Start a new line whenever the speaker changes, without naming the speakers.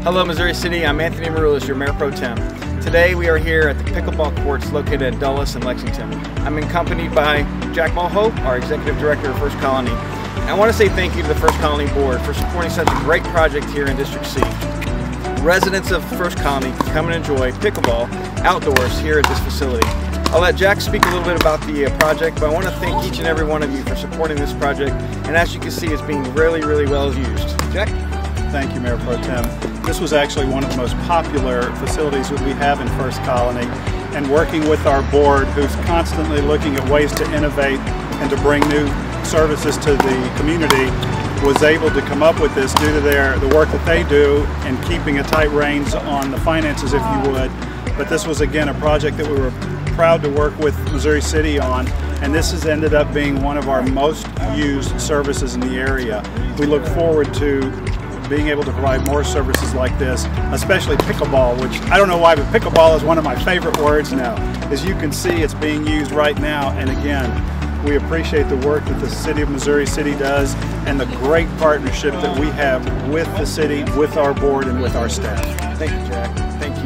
Hello Missouri City, I'm Anthony Maroulis, your Mayor Pro Tem. Today we are here at the pickleball courts located at Dulles and Lexington. I'm accompanied by Jack Mulhope, our Executive Director of First Colony. And I want to say thank you to the First Colony Board for supporting such a great project here in District C. Residents of First Colony can come and enjoy pickleball outdoors here at this facility. I'll let Jack speak a little bit about the project, but I want to thank each and every one of you for supporting this project, and as you can see, it's being really well used. Jack?
Thank you, Mayor Pro Tem. This was actually one of the most popular facilities that we have in First Colony, and working with our board, who's constantly looking at ways to innovate and to bring new services to the community, was able to come up with this due to the work that they do and keeping a tight reins on the finances, if you would. But this was again a project that we were proud to work with Missouri City on, and this has ended up being one of our most used services in the area. We look forward to being able to provide more services like this, especially pickleball, which I don't know why, but pickleball is one of my favorite words now. As you can see, it's being used right now, and again, we appreciate the work that the City of Missouri City does and the great partnership that we have with the city, with our board, and with our staff.
Thank you, Jack. Thank you.